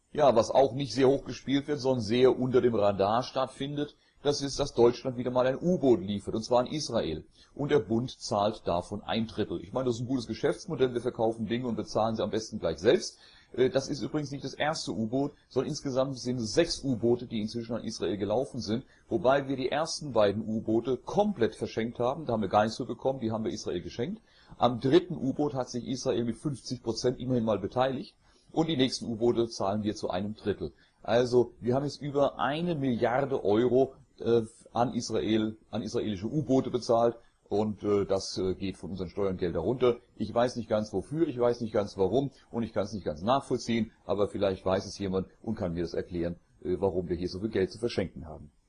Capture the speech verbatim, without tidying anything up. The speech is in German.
Ja, was auch nicht sehr hoch gespielt wird, sondern sehr unter dem Radar stattfindet, das ist, dass Deutschland wieder mal ein U-Boot liefert, und zwar an Israel. Und der Bund zahlt davon ein Drittel. Ich meine, das ist ein gutes Geschäftsmodell, wir verkaufen Dinge und bezahlen sie am besten gleich selbst. Das ist übrigens nicht das erste U-Boot, sondern insgesamt sind es sechs U-Boote, die inzwischen an Israel gelaufen sind, wobei wir die ersten beiden U-Boote komplett verschenkt haben, da haben wir gar nichts für bekommen, die haben wir Israel geschenkt. Am dritten U-Boot hat sich Israel mit fünfzig Prozent immerhin mal beteiligt. Und die nächsten U-Boote zahlen wir zu einem Drittel. Also wir haben jetzt über eine Milliarde Euro äh, an Israel, an israelische U-Boote bezahlt, und äh, das äh, geht von unseren Steuergeldern runter. Ich weiß nicht ganz wofür, ich weiß nicht ganz warum, und ich kann es nicht ganz nachvollziehen, aber vielleicht weiß es jemand und kann mir das erklären, äh, warum wir hier so viel Geld zu verschenken haben.